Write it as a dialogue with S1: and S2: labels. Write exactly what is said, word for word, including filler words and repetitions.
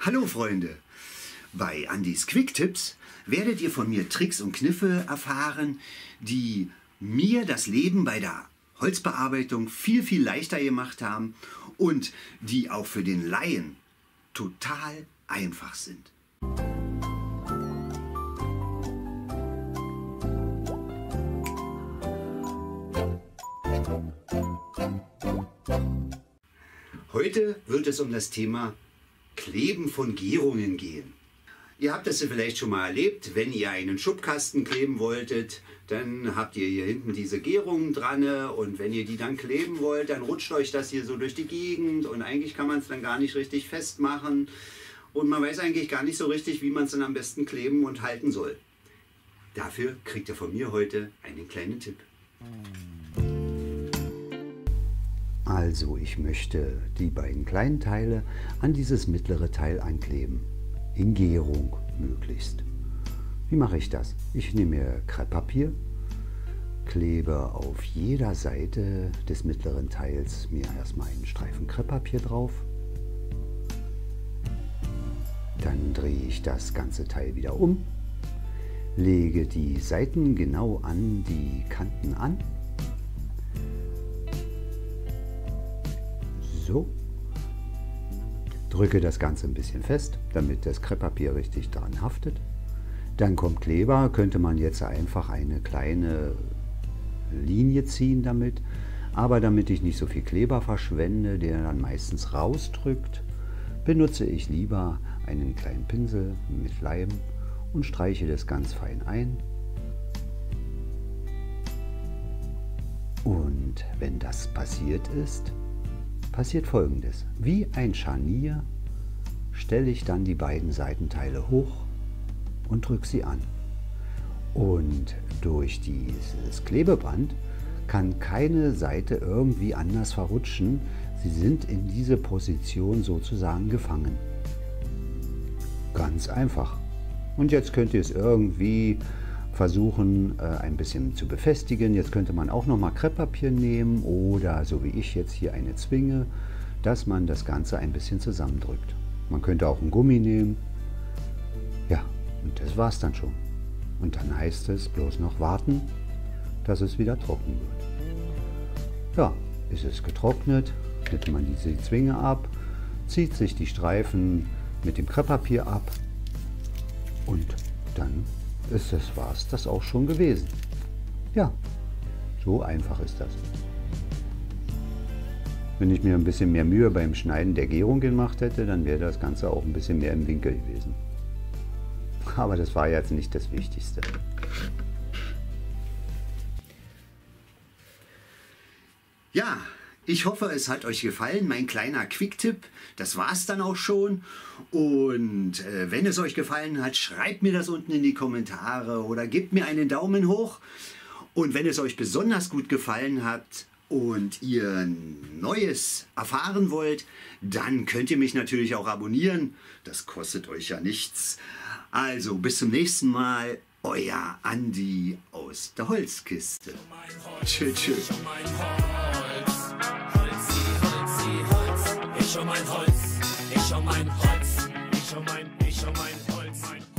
S1: Hallo Freunde! Bei Andys Quick-Tipps werdet ihr von mir Tricks und Kniffe erfahren, die mir das Leben bei der Holzbearbeitung viel, viel leichter gemacht haben und die auch für den Laien total einfach sind. Heute wird es um das Thema Kleben von Gärungen gehen. Ihr habt das ja vielleicht schon mal erlebt, wenn ihr einen Schubkasten kleben wolltet, dann habt ihr hier hinten diese Gärungen dran und wenn ihr die dann kleben wollt, dann rutscht euch das hier so durch die Gegend und eigentlich kann man es dann gar nicht richtig festmachen und man weiß eigentlich gar nicht so richtig, wie man es dann am besten kleben und halten soll. Dafür kriegt ihr von mir heute einen kleinen Tipp. Also ich möchte die beiden kleinen Teile an dieses mittlere Teil ankleben. In Gärung möglichst. Wie mache ich das? Ich nehme mir Krepppapier, klebe auf jeder Seite des mittleren Teils mir erstmal einen Streifen Krepppapier drauf. Dann drehe ich das ganze Teil wieder um, lege die Seiten genau an die Kanten an. So, drücke das Ganze ein bisschen fest, damit das Krepppapier richtig daran haftet. Dann kommt Kleber, könnte man jetzt einfach eine kleine Linie ziehen damit. Aber damit ich nicht so viel Kleber verschwende, der dann meistens rausdrückt, benutze ich lieber einen kleinen Pinsel mit Leim und streiche das ganz fein ein. Und wenn das passiert ist, passiert Folgendes. Wie ein Scharnier stelle ich dann die beiden Seitenteile hoch und drücke sie an. Und durch dieses Klebeband kann keine Seite irgendwie anders verrutschen. Sie sind in diese Position sozusagen gefangen. Ganz einfach. Und jetzt könnt ihr es irgendwie versuchen ein bisschen zu befestigen. Jetzt könnte man auch noch mal Krepppapier nehmen oder so wie ich jetzt hier eine Zwinge, dass man das Ganze ein bisschen zusammendrückt. Man könnte auch einen Gummi nehmen. Ja, und das war's dann schon. Und dann heißt es bloß noch warten, dass es wieder trocken wird. Ja, ist es getrocknet, nimmt man diese Zwinge ab, zieht sich die Streifen mit dem Krepppapier ab und dann ist das war's das auch schon gewesen. Ja, so einfach ist das. Wenn ich mir ein bisschen mehr Mühe beim Schneiden der Gärung gemacht hätte, dann wäre das Ganze auch ein bisschen mehr im Winkel gewesen. Aber das war jetzt nicht das Wichtigste. Ja, ich hoffe, es hat euch gefallen, mein kleiner Quick-Tipp. Das war es dann auch schon. Und äh, wenn es euch gefallen hat, schreibt mir das unten in die Kommentare oder gebt mir einen Daumen hoch. Und wenn es euch besonders gut gefallen hat und ihr Neues erfahren wollt, dann könnt ihr mich natürlich auch abonnieren. Das kostet euch ja nichts. Also bis zum nächsten Mal, euer Andi aus der Holzkiste. Tschüss, tschüss.
S2: Ich um mein Holz, ich um mein Holz, ich um mein, ich um mein Holz.